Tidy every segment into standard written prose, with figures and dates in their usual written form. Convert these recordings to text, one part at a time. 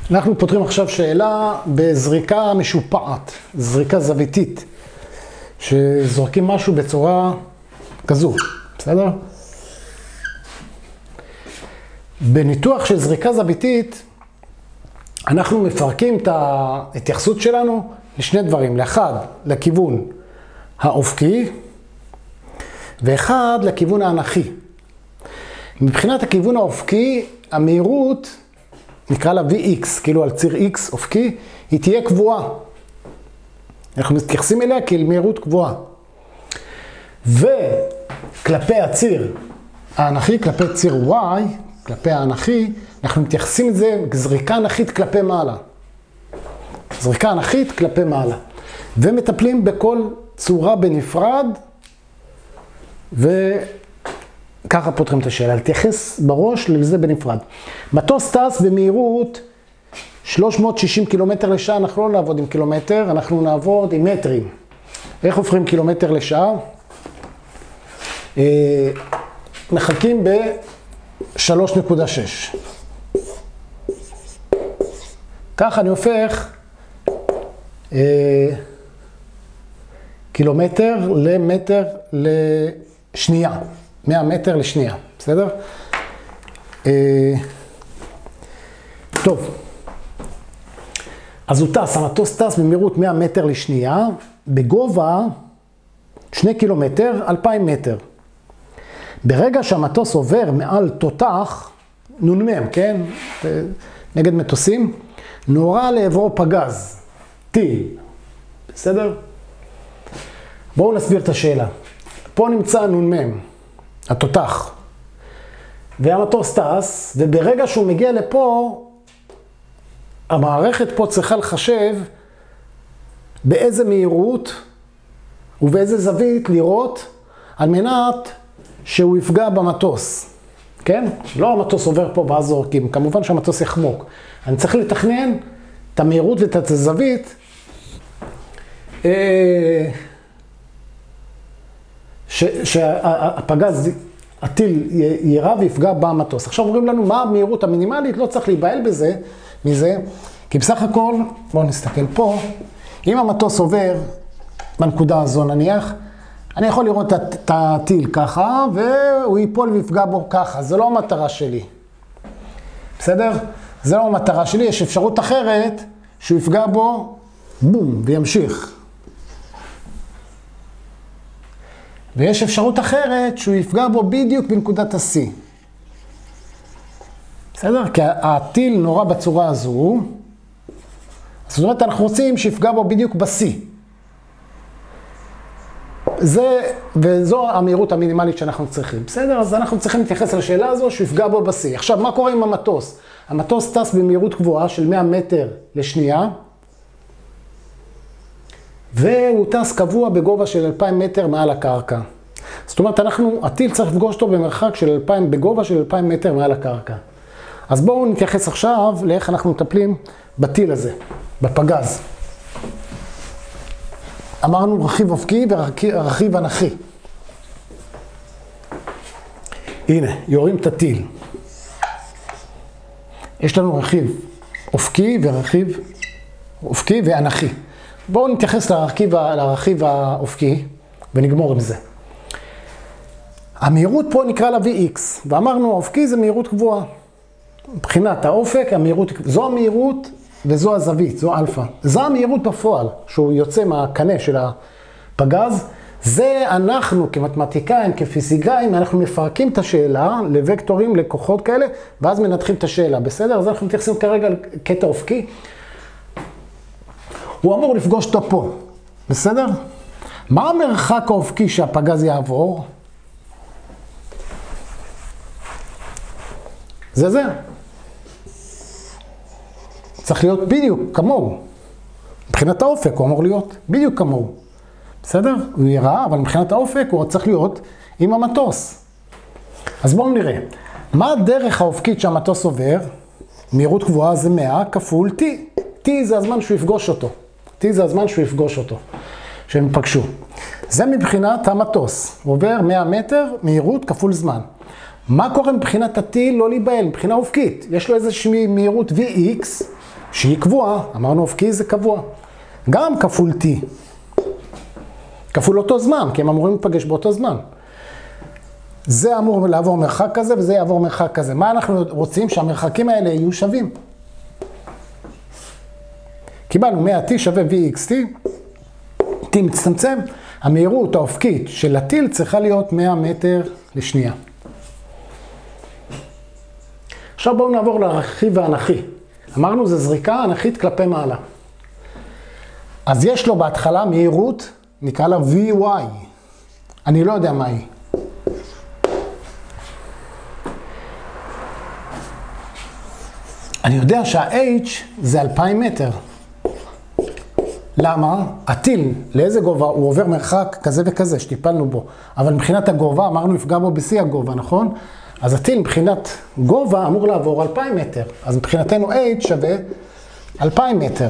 אנחנו פותרים עכשיו שאלה בזריקה משופעת, זריקה זוויתית, שזורקים משהו בצורה כזו, בסדר? בניתוח של זריקה זוויתית, אנחנו מפרקים את ההתייחסות שלנו לשני דברים, לאחד לכיוון האופקי, ואחד לכיוון האנכי. מבחינת הכיוון האופקי, המהירות, נקרא לה Vx, כאילו על ציר X אופקי, היא תהיה קבועה. אנחנו מתייחסים אליה כאל מהירות קבועה. וכלפי הציר האנכי, כלפי ציר Y, כלפי האנכי, אנחנו מתייחסים את זה כזריקה אנכית כלפי מעלה. זריקה אנכית כלפי מעלה. ומטפלים בכל צורה בנפרד, וככה פותרים את השאלה. להתייחס בראש לזה בנפרד. מטוס טס במהירות 360 קילומטר לשעה, אנחנו לא נעבוד עם קילומטר, אנחנו נעבוד עם מטרים. איך הופכים קילומטר לשעה? מחלקים ב-3.6. ככה אני הופך קילומטר למטר לשנייה. 100 מטר לשנייה, בסדר? טוב. אז הוא טס, המטוס טס במהירות 100 מטר לשנייה, בגובה 2 קילומטר, 2,000 מטר. ברגע שהמטוס עובר מעל תותח, נ"מ, כן? נגד מטוסים, נורה לעברו פגז, טיל, בסדר? בואו נסביר את השאלה. פה נמצא נ"מ, התותח, והמטוס טס, וברגע שהוא מגיע לפה, המערכת פה צריכה לחשב באיזה מהירות ובאיזה זווית לראות על מנת שהוא יפגע במטוס, כן? לא המטוס עובר פה ואז זורקים, כמובן שהמטוס יחמוק. אני צריך לתכנן את המהירות ואת הזווית שהפגז, הטיל יירה ויפגע במטוס. עכשיו אומרים לנו מה המהירות המינימלית, לא צריך להיבהל מזה, כי בסך הכל, בואו נסתכל פה, אם המטוס עובר בנקודה הזו נניח, אני יכול לראות את הטיל ככה, והוא ייפול ויפגע בו ככה, זה לא המטרה שלי. בסדר? זה לא המטרה שלי, יש אפשרות אחרת שהוא יפגע בו, בום, וימשיך. ויש אפשרות אחרת שהוא יפגע בו בדיוק בנקודת ה-C. בסדר? כי הטיל נורא בצורה הזו, זאת אומרת, אנחנו רוצים שיפגע בו בדיוק ב-C. וזו המהירות המינימלית שאנחנו צריכים. בסדר? אז אנחנו צריכים להתייחס לשאלה הזו שיפגע בו ב-C. עכשיו, מה קורה עם המטוס? המטוס טס במהירות גבוהה של 100 מטר לשנייה, והוא טס קבוע בגובה של 2,000 מטר מעל הקרקע. זאת אומרת, הטיל צריך לפגוש אותו במרחק של 2,000, בגובה של 2,000 מטר מעל הקרקע. אז בואו נתייחס עכשיו לאיך אנחנו מטפלים בטיל הזה, בפגז. אמרנו רכיב אופקי ורכיב אנכי. הנה, יורים את הטיל. יש לנו רכיב אופקי ואנכי. בואו נתייחס לרכיב האופקי ונגמור עם זה. המהירות פה נקרא לה Vx, ואמרנו האופקי זה מהירות קבועה. מבחינת האופק, זו המהירות וזו הזווית, זו אלפא. זו המהירות בפועל, שהוא יוצא מהקנה של הפגז. זה אנחנו כמתמטיקאים, כפיזיקאים, אנחנו מפרקים את השאלה לוקטורים, לכוחות כאלה, ואז מנתחים את השאלה, בסדר? אז אנחנו מתייחסים כרגע לקטע אופקי. הוא אמור לפגוש אותו פה, בסדר? מה המרחק האופקי שהפגז יעבור? זה. צריך להיות בדיוק כמוהו. מבחינת האופק הוא אמור להיות בדיוק כמוהו. בסדר? הוא יראה, אבל מבחינת האופק הוא צריך להיות עם המטוס. אז בואו נראה. מה הדרך האופקית שהמטוס עובר? מהירות גבוהה זה 100 כפול T. T זה הזמן שהוא יפגוש אותו. שהם פגשו. זה מבחינת המטוס. הוא עובר 100 מטר, מהירות כפול זמן. מה קורה מבחינת הטיל? לא להיבהל, מבחינה אופקית. יש לו איזושהי מהירות Vx, שהיא קבועה, אמרנו אופקי זה קבוע. גם כפול t, כפול אותו זמן, כי הם אמורים לפגש באותו זמן. זה אמור לעבור מרחק כזה וזה יעבור מרחק כזה. מה אנחנו רוצים? שהמרחקים האלה יהיו שווים. קיבלנו 100t שווה vxt, t מצטמצם, המהירות האופקית של הטיל צריכה להיות 100 מטר לשנייה. עכשיו בואו נעבור לרכיב האנכי. אמרנו זה זריקה אנכית כלפי מעלה. אז יש לו בהתחלה מהירות, נקרא לה vy. אני לא יודע מה היא. אני יודע שה-h זה 2,000 מטר. למה? הטיל, לאיזה גובה? הוא עובר מרחק כזה וכזה שטיפלנו בו. אבל מבחינת הגובה, אמרנו יפגע בו בשיא הגובה, נכון? אז הטיל מבחינת גובה אמור לעבור 2,000 מטר. אז מבחינתנו h שווה 2,000 מטר.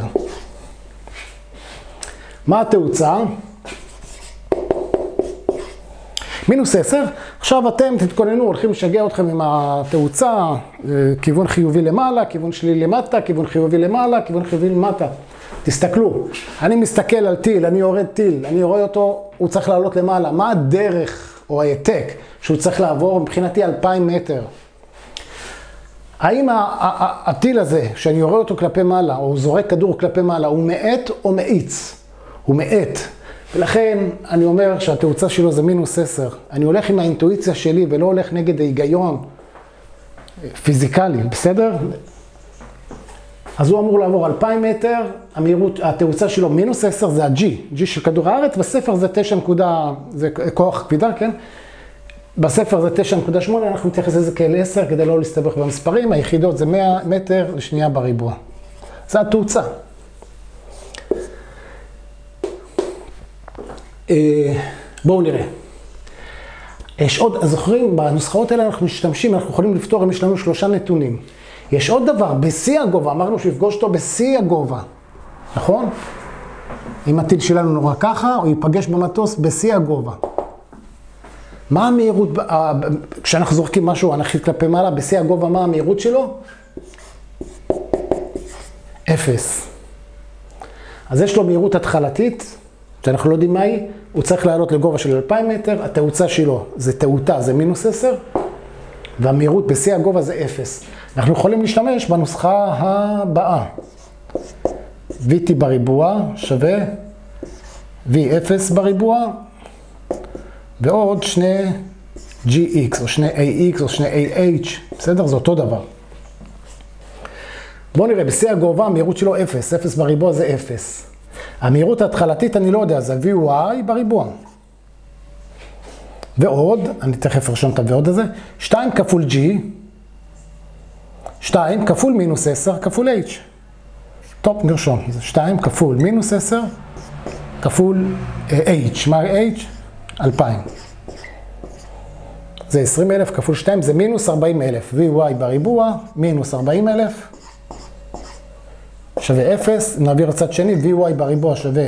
מה התאוצה? מינוס 10. עכשיו אתם תתכוננו, הולכים לשגע אתכם עם התאוצה, כיוון חיובי למעלה, כיוון שלילי למטה, כיוון חיובי למעלה, כיוון חיובי למטה. תסתכלו, אני מסתכל על טיל, אני יורד טיל, אני רואה אותו, הוא צריך לעלות למעלה. מה הדרך או העתק שהוא צריך לעבור מבחינתי 2,000 מטר? האם הטיל הזה, שאני יורד אותו כלפי מעלה, או זורק כדור כלפי מעלה, הוא מאט או מאיץ? הוא מאט. ולכן אני אומר שהתאוצה שלו זה מינוס 10. אני הולך עם האינטואיציה שלי ולא הולך נגד ההיגיון פיזיקלי, בסדר? אז הוא אמור לעבור 2,000 מטר, התאוצה שלו מינוס 10 זה ה-G, G של כדור הארץ, בספר זה 9, זה כוח כבידה, כן? בספר זה 9.8, אנחנו נתייחס לזה כאל 10 כדי לא להסתבך במספרים, היחידות זה 100 מטר לשנייה בריבוע. זה התאוצה. בואו נראה. יש עוד, זוכרים, בנוסחאות האלה אנחנו משתמשים, אנחנו יכולים לפתור אם יש לנו 3 נתונים. יש עוד דבר, בשיא הגובה, אמרנו שיפגוש אותו בשיא הגובה, נכון? אם הטיל שלנו נורא ככה, הוא ייפגש במטוס בשיא הגובה. מה המהירות, כשאנחנו זורקים משהו אנכית כלפי מעלה, בשיא הגובה, מה המהירות שלו? 0. אז יש לו מהירות התחלתית, שאנחנו לא יודעים מה היא, הוא צריך לעלות לגובה של 2,000 מטר, התאוצה שלו זה תאותה, זה מינוס 10, והמהירות בשיא הגובה זה 0. אנחנו יכולים להשתמש בנוסחה הבאה. vt בריבוע שווה v0 בריבוע, ועוד שני gx, או שני ax, או שני ah, בסדר? זה אותו דבר. בואו נראה, בשיא הגובה המהירות שלו 0, 0 בריבוע זה 0. המהירות ההתחלתית אני לא יודע, זה vy בריבוע. ועוד, אני תכף ארשום את הוועוד הזה, 2 כפול g, 2 כפול מינוס 10 כפול h. טוב, נרשום. 2 כפול מינוס 10 כפול h. מה h? 2,000. זה 20,000 כפול 2, זה מינוס 40,000. vy בריבוע, מינוס 40,000. שווה 0. נעביר לצד שני, vy בריבוע שווה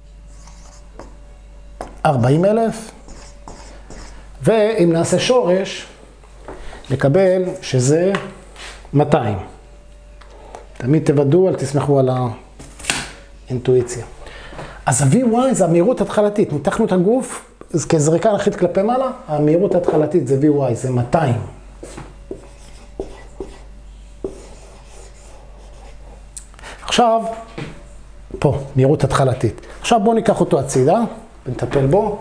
40,000. ואם נעשה שורש, נקבל שזה 200. תמיד תוודאו, אל תסמכו על האינטואיציה. אז ה-vy זה המהירות התחלתית. ניתחנו את הגוף, אז כזריקה אנכית כלפי מעלה, המהירות התחלתית זה vy, זה 200. עכשיו, פה, מהירות התחלתית. עכשיו בואו ניקח אותו הצידה ונטפל בו.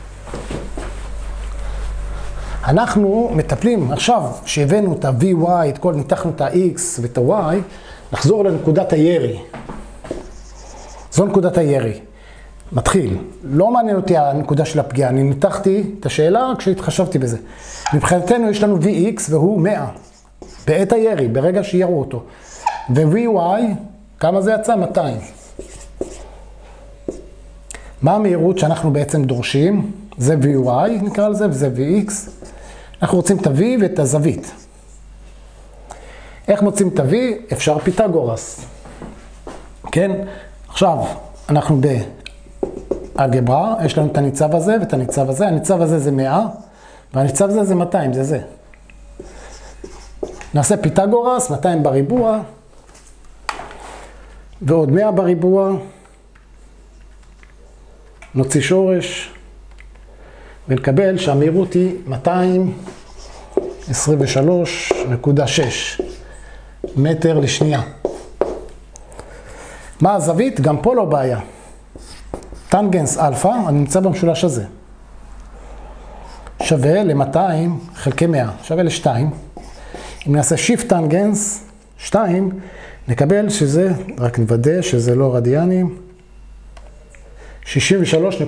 אנחנו מטפלים, עכשיו שהבאנו את ה-vy, את כל, ניתחנו את ה-x ואת ה-y, נחזור לנקודת הירי. זו נקודת הירי. מתחיל. לא מעניין אותי הנקודה של הפגיעה, אני ניתחתי את השאלה כשהתחשבתי בזה. מבחינתנו יש לנו vx והוא 100. בעת הירי, ברגע שירו אותו. ו-vy, כמה זה יצא? 200. מה המהירות שאנחנו בעצם דורשים? זה vy נקרא לזה, וזה vx. אנחנו רוצים את ה-v ואת הזווית. איך מוצאים את ה-v? אפשר פיתגורס. כן? עכשיו, אנחנו באלגברה, יש לנו את הניצב הזה ואת הניצב הזה. הניצב הזה זה 100, והניצב הזה זה 200, זה זה. נעשה פיתגורס, 200 בריבוע. ועוד 100 בריבוע, נוציא שורש, ונקבל שהמהירות היא 223.6 מטר לשנייה. מה הזווית? גם פה לא בעיה. טנגנס אלפא, אני נמצא במשולש הזה, שווה ל-200 חלקי 100, שווה ל-2. אם נעשה שיפט טנגנס 2, נקבל שזה, רק נוודא שזה לא רדיאנים, 63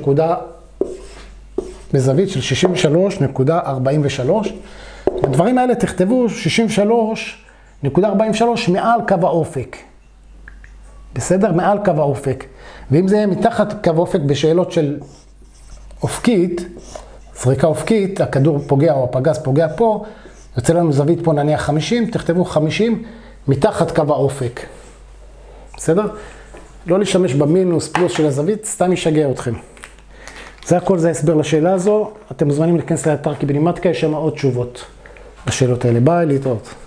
בזווית של 63.43. בדברים האלה תכתבו 63.43 מעל קו האופק. בסדר? מעל קו האופק. ואם זה יהיה מתחת קו האופק בשאלות של אופקית, זריקה אופקית, הכדור פוגע או הפגז פוגע פה, יוצא לנו זווית פה נניח 50, תכתבו 50 מתחת קו האופק. בסדר? לא להשתמש במינוס פלוס של הזווית, סתם ישגע אתכם. זה הכל, זה ההסבר לשאלה הזו. אתם מוזמנים להיכנס לאתר קיבינימטיקה, יש שם עוד תשובות לשאלות האלה. ביי, להתראות.